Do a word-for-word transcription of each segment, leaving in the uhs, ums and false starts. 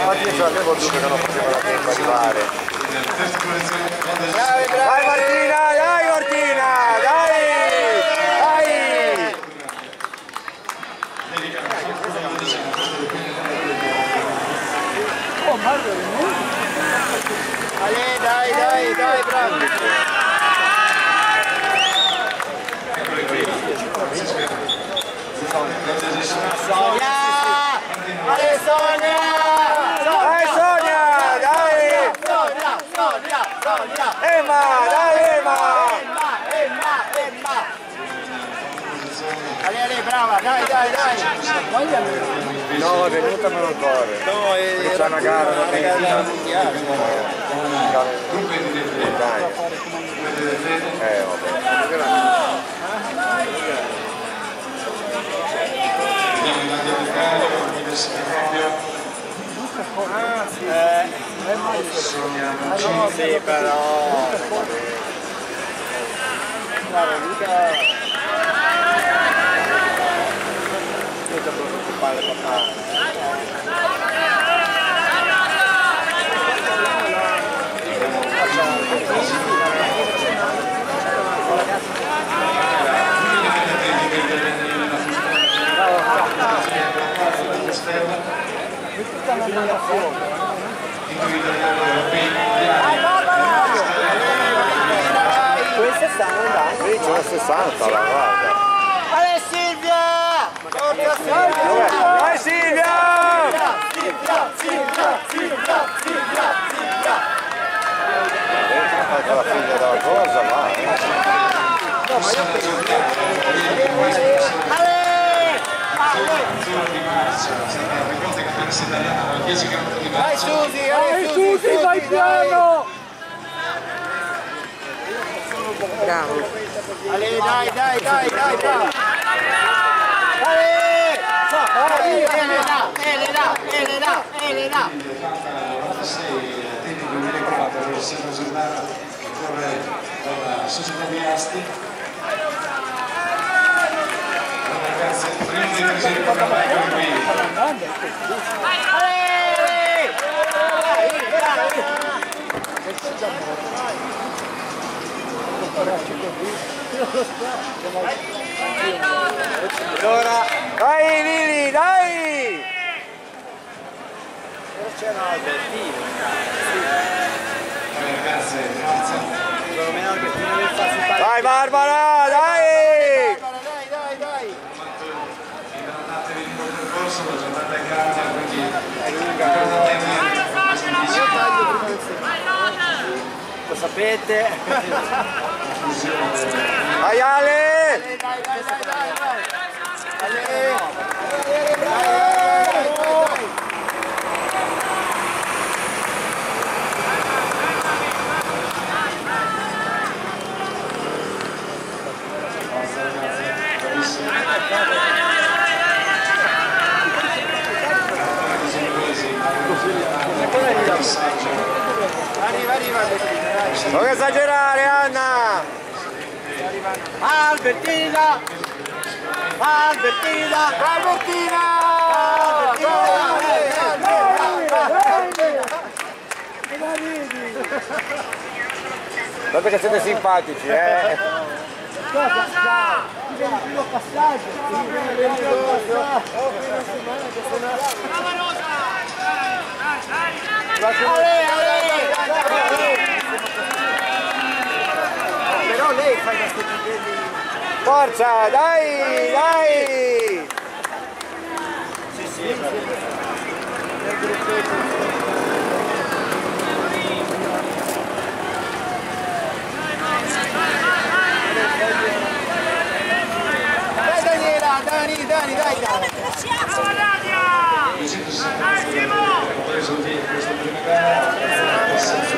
Oggi ce l'avevo dubbio che non faceva la tempo arrivare. Dai Martina, dai Martina, dai! Dai! Oh, Mario, Ale, dai, dai, dai, bravo! Sonia! Ale Sonia! Dai Sonia! Dai! Sonia! Sonia! Sonia! Emma! Dai Emma! Emma! Emma! Emma! Ale, Ale, brava! Dai, dai, dai! No, è venuta ma non corre. No, è... c'è una gara da gara mondiale. Dai. Eh, vabbè. Eh, sì, però guarda, mica mica preoccupare papà. Questa stanno andando? Sì, c'è la sessanta, la guarda. Ale Silvia! Forza Silvia! Vai Silvia! Silvia! Silvia! Silvia! Silvia! Silvia! Ha fatto la figlia della cosa, va. No, ma io penso... Ale! Vai Susi, vai Susi, vai piano! Bravo! Ale, dai, dai, dai, dai, bravo! Ale! Elena, Elena, Elena, Elena! Società di Asti. Ragazzi, prima di presentare la macchina qui. Allora, dai Lili, dai! C'è una Albertina. Ragazzi, forza. Vai Barbara, dai! Dai, dai, dai! Idratatevi in quel percorso, la giornata è grande, quindi è lunga. Lo sapete? Vai Ale! Dai, dai, dai, dai, dai! Arriva, arriva! Non esagerare Anna! Albertina! Albertina! Albertina! Guarda che siete simpatici, eh! Il primo passaggio! Però lei fa i nostri piedi. Forza, dai, dai! Sì, sì, nel gruppetto. Dai Daniela, Dani, Dani, dai, dai! Ho preso di questa prima gara, questa è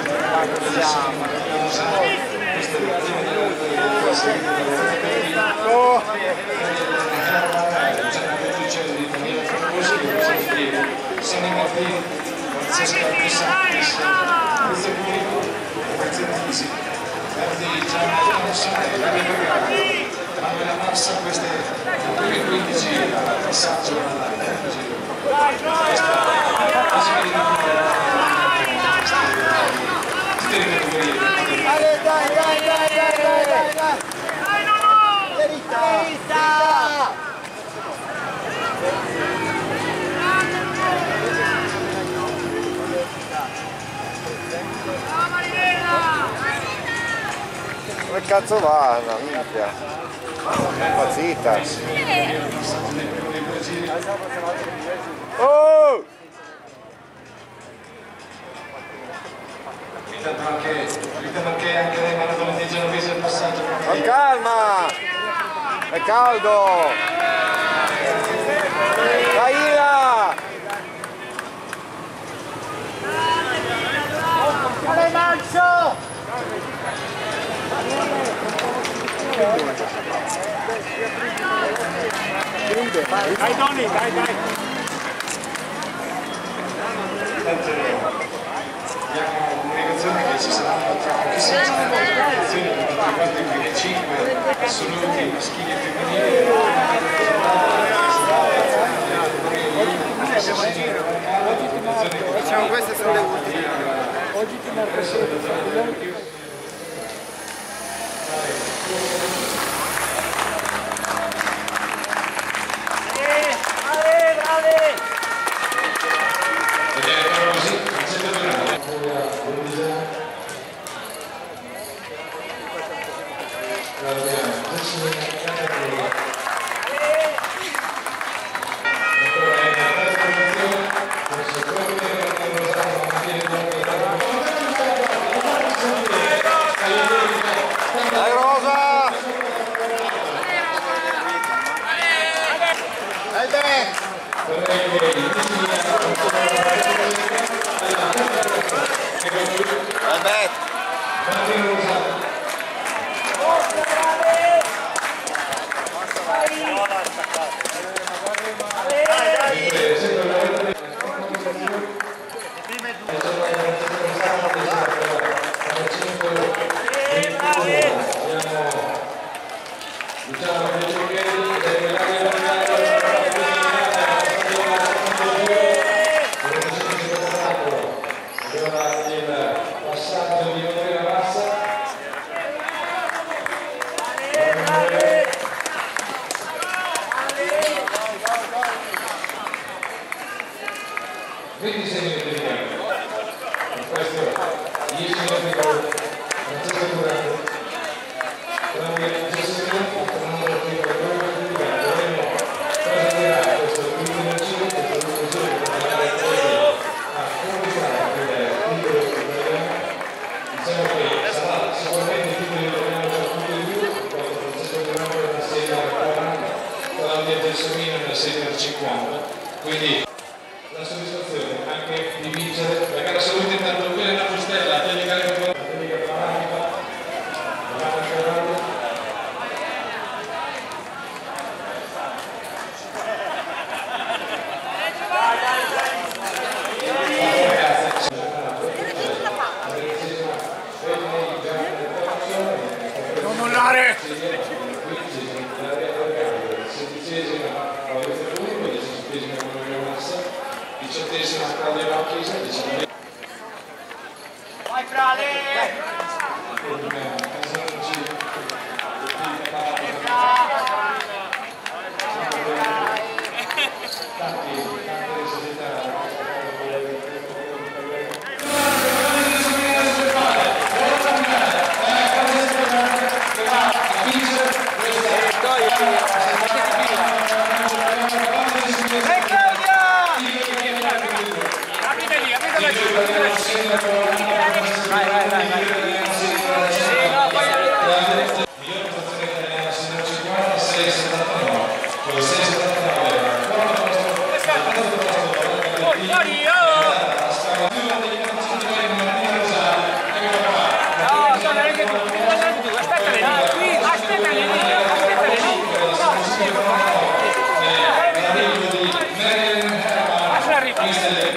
sono i Martini, Francesca Pissantis, questo pubblico è presentissimo. Verdi Gianna Johnson e David Regalo. Manuela Massa, queste le prime quindici al passaggio alla Dai, dai, dai, dai, dai, dai, dai! Verità! Verità! Dove cazzo va una minchia? È impazzita! Oh! Intanto anche, anche, anche dai maratoni dei genovesi al passaggio. Con calma! È caldo! Vai là! Vale Mancio! Dai Tony, dai, dai! Abbiamo comunicazione che ci saranno tra pochissime qualificazioni per quanto riguarda i primi cinque assoluti maschili e femminili. Diciamo queste sono le ultime. Oggi ti marco Dai Rosa! Dai te! Dai ventisei minuti di tempo. Questo dieci minuti di tempo. Francesco Durante. Durante diciassette minuti, Fernando Pico, due minuti di tempo. Dovremmo presenterà questo ultimo giro, questo ultimo giro per andare a completare il titolo italiano. Diciamo che sarà sicuramente il titolo italiano per tutti di più, quando Francesco Durante è una serie per quaranta, Claudia Gelsomino è una serie per cinquanta. Quindi la soddisfazione anche di vincere, perché la salute intanto quella è una postella, tecnica che la tecnica parantica, la parte avanti. Non mollare! Diciottesima Claudia Marchesa, diciannove. Vai Frale! Vai, vai, vai, vai. Sì, no, poi miglior prestazione italiana signor cinquanta, sei settantanove. Con il sei settantanove. Quarto posto. fuori, oh! No, sono anche tu, aspettali lì, aspettali lì, aspettali lì. Lascia arrivare.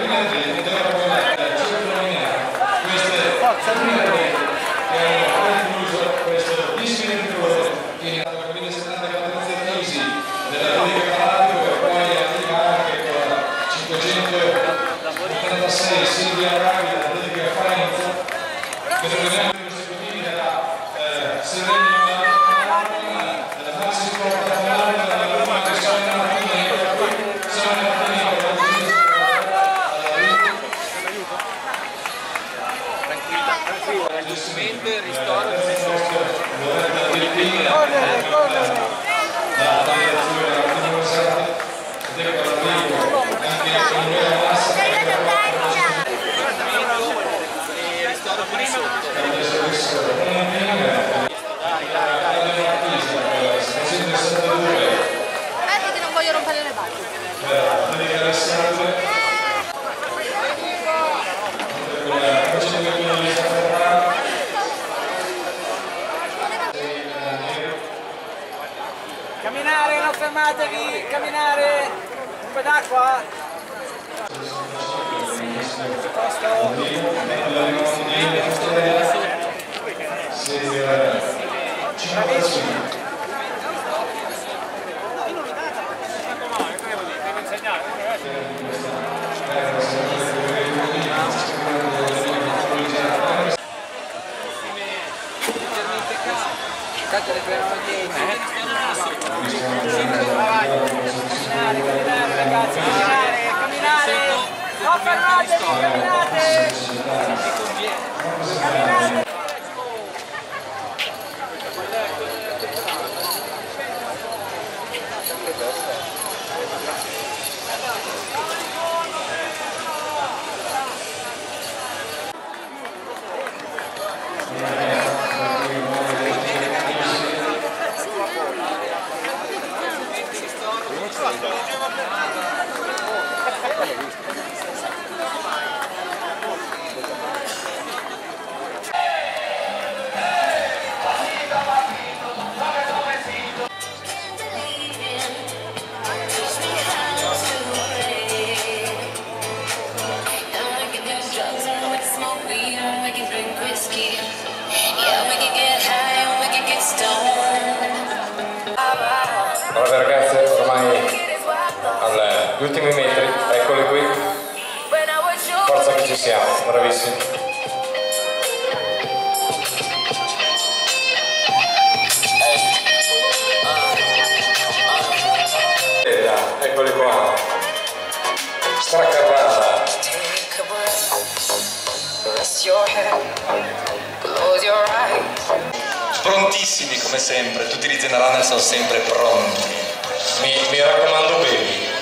Forza, che hanno concluso questo disfinitore che ha la guida settanta caratterizzati della Liga Calabria, e poi arriva anche con cinquecento settantasei Silvia Ravida, atletica Faenza, che dovrebbe consecutivi della Serena della Maxi Sport Milano, della Roma che sono in Martini, sono in Martini giustamente il ristoro correre, correre. la delegazione della Università ed ecco l'arrivo anche a Comunità Massa il ristoro per il sotto. adesso visto una pinga Guarda che non voglio rompere le balle. Camminare, non fermatevi, camminare. Un po' d'acqua. Cazzo le fermo dietro. Camminare, camminare ragazzi, camminare, camminare. Non fermatevi, camminate. Camminate. Allora ragazze, ormai agli ultimi metri, eccoli qui, forza che ci siamo, bravissimi. Eccoli qua, straccarrata. Prontissimi come sempre, tutti i generali sono sempre pronti. Mi, mi raccomando, bevi.